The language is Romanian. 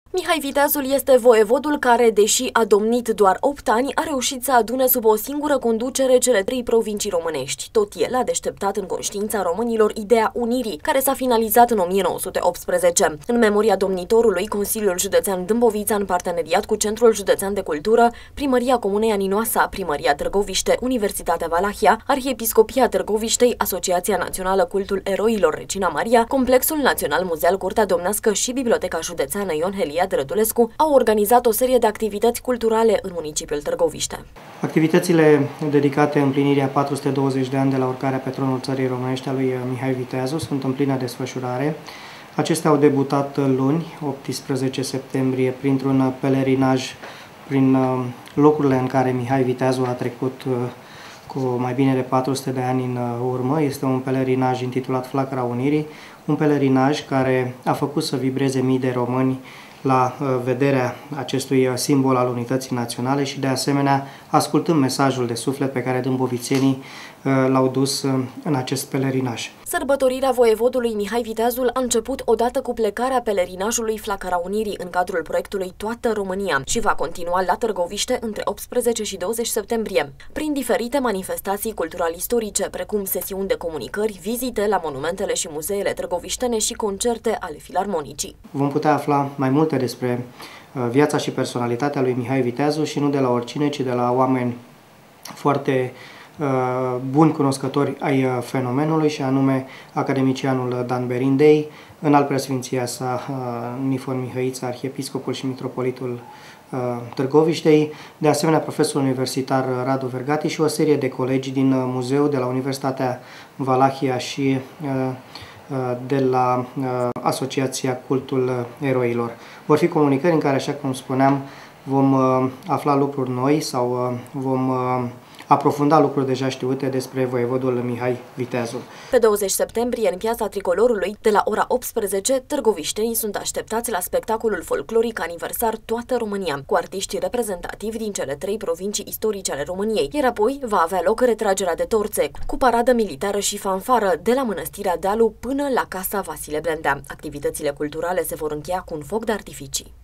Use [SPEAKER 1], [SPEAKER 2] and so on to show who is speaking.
[SPEAKER 1] Mihai Viteazul este voievodul care, deși a domnit doar 8 ani, a reușit să adune sub o singură conducere cele 3 provincii românești. Tot el a deșteptat în conștiința românilor ideea unirii, care s-a finalizat în 1918. În memoria domnitorului, Consiliul Județean Dâmbovița, în parteneriat cu Centrul Județean de Cultură, Primăria Comunei Aninoasa, Primăria Târgoviște, Universitatea Valahia, Arhiepiscopia Târgoviștei, Asociația Națională Cultul Eroilor Regina Maria, Complexul Național Muzeal Curtea Domnească și Biblioteca Județeană Ion Helia Drădulescu au organizat o serie de activități culturale în municipiul Târgoviște.
[SPEAKER 2] Activitățile dedicate împlinirii a 420 de ani de la urcarea pe tronul țării românești a lui Mihai Viteazu sunt în plină desfășurare. Acestea au debutat luni, 18 septembrie, printr-un pelerinaj prin locurile în care Mihai Viteazu a trecut cu mai bine de 400 de ani în urmă. Este un pelerinaj intitulat Flacăra Unirii, un pelerinaj care a făcut să vibreze mii de români la vederea acestui simbol al unității naționale și, de asemenea, ascultând mesajul de suflet pe care dâmbovițenii l-au dus în acest pelerinaj.
[SPEAKER 1] Sărbătorirea voievodului Mihai Viteazul a început odată cu plecarea pelerinajului Flacăra Unirii în cadrul proiectului Toată România și va continua la Târgoviște între 18 și 20 septembrie, prin diferite manifestații cultural-istorice, precum sesiuni de comunicări, vizite la monumentele și muzeele târgoviștene și concerte ale filarmonicii.
[SPEAKER 2] Vom putea afla mai multe despre viața și personalitatea lui Mihai Viteazu și nu de la oricine, ci de la oameni foarte buni cunoscători ai fenomenului, și anume academicianul Dan Berindei, înalt preasfinția sa Nifon Mihăiță, arhiepiscopul și mitropolitul Târgoviștei, de asemenea profesorul universitar Radu Vergati și o serie de colegi din muzeu, de la Universitatea Valahia și de la Asociația Cultul Eroilor. Vor fi comunicări în care, așa cum spuneam, vom afla lucruri noi sau vom aprofunda lucruri deja știute despre voievodul Mihai Viteazul.
[SPEAKER 1] Pe 20 septembrie, în Piața Tricolorului, de la ora 18, târgoviștenii sunt așteptați la spectacolul folcloric aniversar Toată România, cu artiști reprezentativi din cele 3 provincii istorice ale României, iar apoi va avea loc retragerea de torțe, cu paradă militară și fanfară, de la Mănăstirea Dealu până la Casa Vasile Blendea. Activitățile culturale se vor încheia cu un foc de artificii.